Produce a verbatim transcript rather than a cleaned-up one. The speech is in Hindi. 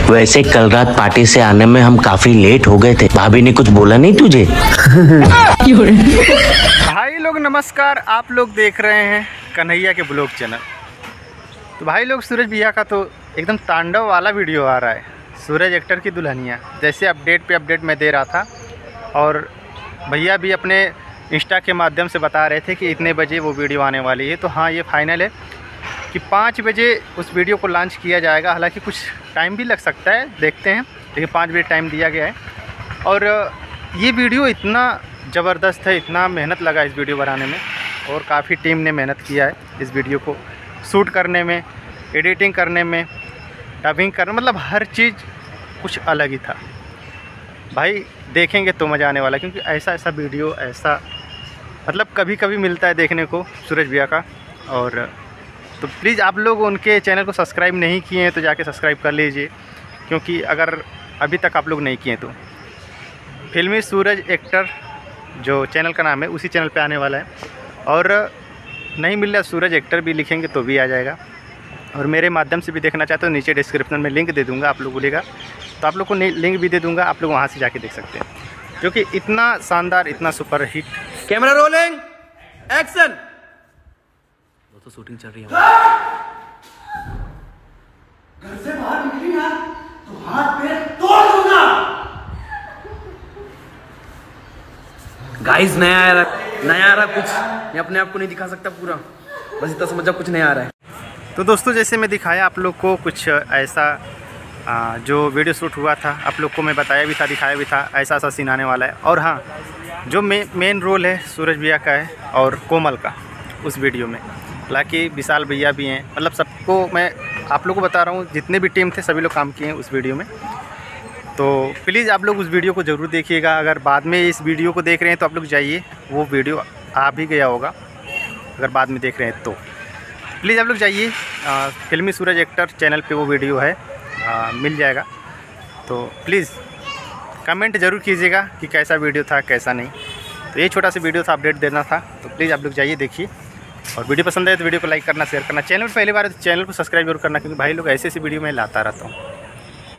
वैसे कल रात पार्टी से आने में हम काफी लेट हो गए थे, भाभी ने कुछ बोला नहीं तुझे? भाई लोग नमस्कार, आप लोग देख रहे हैं कन्हैया के ब्लॉग चैनल। तो भाई लोग सूरज भैया का तो एकदम तांडव वाला वीडियो आ रहा है। सूरज एक्टर की दुल्हनिया जैसे अपडेट पे अपडेट मैं दे रहा था और भैया भी अपने इंस्टा के माध्यम से बता रहे थे कि इतने बजे वो वीडियो आने वाली है। तो हाँ, ये फाइनल है कि पाँच बजे उस वीडियो को लॉन्च किया जाएगा। हालांकि कुछ टाइम भी लग सकता है, देखते हैं, लेकिन पाँच बजे टाइम दिया गया है। और ये वीडियो इतना ज़बरदस्त है, इतना मेहनत लगा इस वीडियो बनाने में और काफ़ी टीम ने मेहनत किया है इस वीडियो को शूट करने में, एडिटिंग करने में, डबिंग करने, मतलब हर चीज़ कुछ अलग ही था। भाई देखेंगे तो मज़ा आने वाला, क्योंकि ऐसा ऐसा वीडियो ऐसा मतलब कभी कभी मिलता है देखने को सूरज भैया का। और तो प्लीज़ आप लोग उनके चैनल को सब्सक्राइब नहीं किए हैं तो जाके सब्सक्राइब कर लीजिए, क्योंकि अगर अभी तक आप लोग नहीं किए तो फिल्मी सूरज एक्टर जो चैनल का नाम है उसी चैनल पे आने वाला है। और नहीं मिल रहा सूरज एक्टर भी लिखेंगे तो भी आ जाएगा। और मेरे माध्यम से भी देखना चाहते हो नीचे डिस्क्रिप्शन में लिंक दे दूँगा, आप लोग बोलेगा तो आप लोग को लिंक भी दे दूँगा, आप लोग वहाँ से जाके देख सकते हैं, क्योंकि इतना शानदार, इतना super hit. Camera rolling, action. तो शूटिंग चल रही है। घर से बाहर निकली ना तो हाथ पैर तोड़ दूंगा। गाइस नया आ रहा, नया आ रहा कुछ, मैं अपने आप को नहीं दिखा सकता पूरा, बस इतना समझा कुछ नया आ रहा है। तो दोस्तों जैसे मैं दिखाया आप लोग को कुछ ऐसा आ, जो वीडियो शूट हुआ था आप लोग को मैं बताया भी था, दिखाया भी था, ऐसा ऐसा सीन आने वाला है। और हाँ, जो मे, मेन रोल है सूरज भैया का है और कोमल का उस वीडियो में। हालांकि विशाल भैया भी हैं, मतलब सबको मैं आप लोग को बता रहा हूँ, जितने भी टीम थे सभी लोग काम किए हैं उस वीडियो में। तो प्लीज़ आप लोग उस वीडियो को ज़रूर देखिएगा। अगर बाद में इस वीडियो को देख रहे हैं तो आप लोग जाइए, वो वीडियो आ भी गया होगा। अगर बाद में देख रहे हैं तो प्लीज़ आप लोग जाइए, फिल्मी सूरज एक्टर चैनल पे वो वीडियो है, आ, मिल जाएगा। तो प्लीज़ कमेंट ज़रूर कीजिएगा कि कैसा वीडियो था कैसा नहीं। तो ये छोटा सा वीडियो था, अपडेट देना था। तो प्लीज़ आप लोग जाइए देखिए, और वीडियो पसंद आए तो वीडियो को लाइक करना, शेयर करना, चैनल पर पहली बार है तो चैनल को सब्सक्राइब जरूर करना, क्योंकि भाई लोग ऐसे ऐसी वीडियो मैं लाता रहता हूँ।